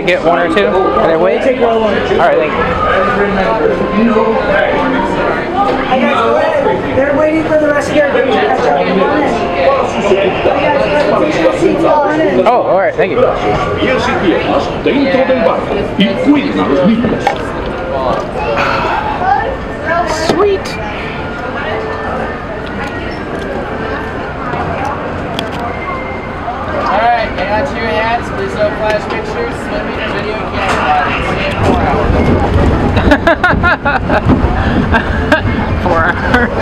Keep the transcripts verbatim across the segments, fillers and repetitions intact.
get one or two? Can I wait? Take one. All right, thank you. Hey guys, they're waiting for the rest of your group to catch up. Come on in. Oh, all right, thank you. Pies y piernas dentro del barco y cuiden a los niños. Sweet. Alright, get out to your hats, please don't flash pictures, swimming and video camera. Four hours.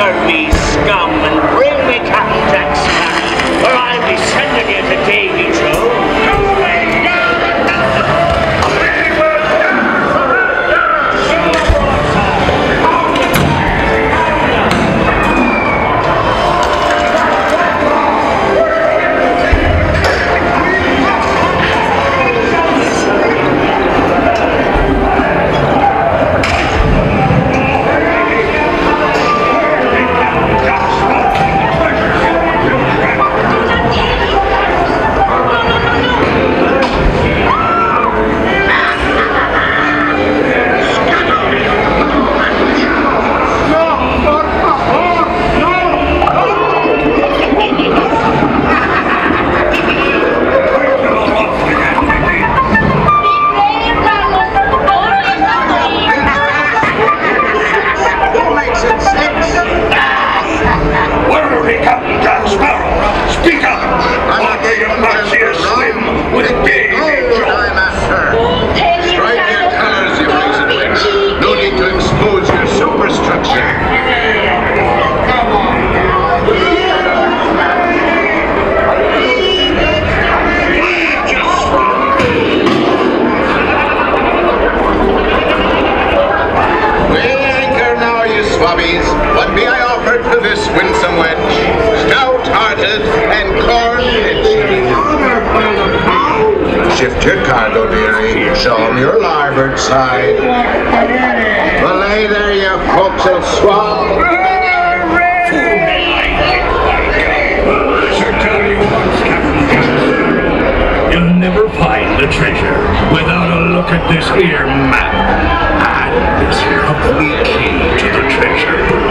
scurvy scum and bring me Captain Jack Sparrow, or I'll be sending you to Davy Jones. Shift your cargo, dearie. Show them your larboard side. Belay there, you forecastle swab. Sir, tell you once, Captain Jack, you'll never find the treasure without a look at this here map and this lovely key to the treasure.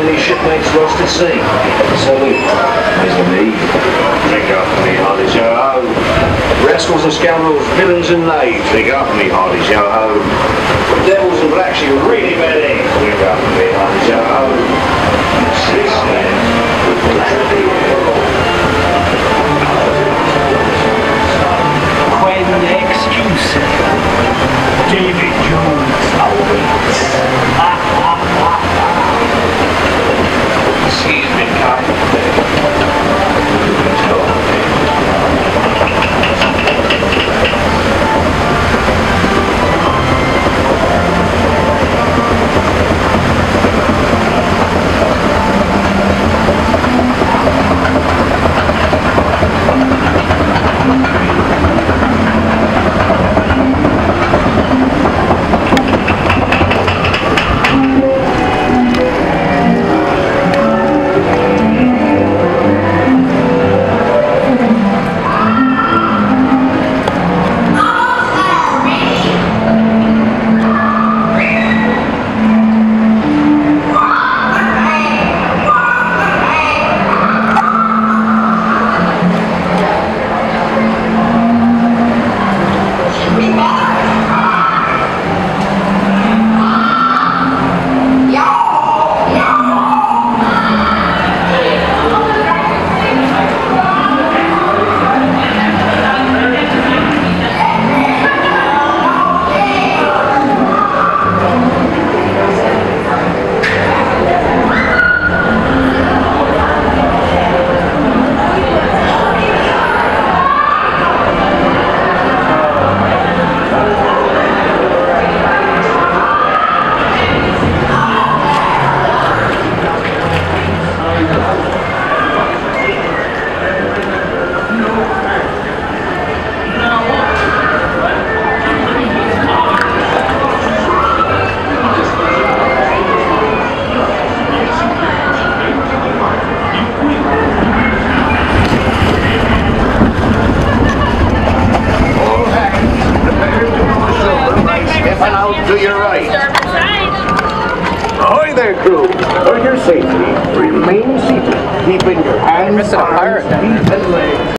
these shipmates lost at sea. Salute. Mister me. Drink up for me, hearty yo-ho. Rascals and scoundrels, villains and knaves. Drink up for me, hearty yo-ho. Devils and blacks, you really bad eggs. Drink up for me, hearty yo-ho. Six men with clarity. When excuse David Jones awaits. Excuse me, Captain. To your right. Ahoy there, crew. For your safety, remain seated, keeping your hands, Missing a pirate arms, down there. feet, and legs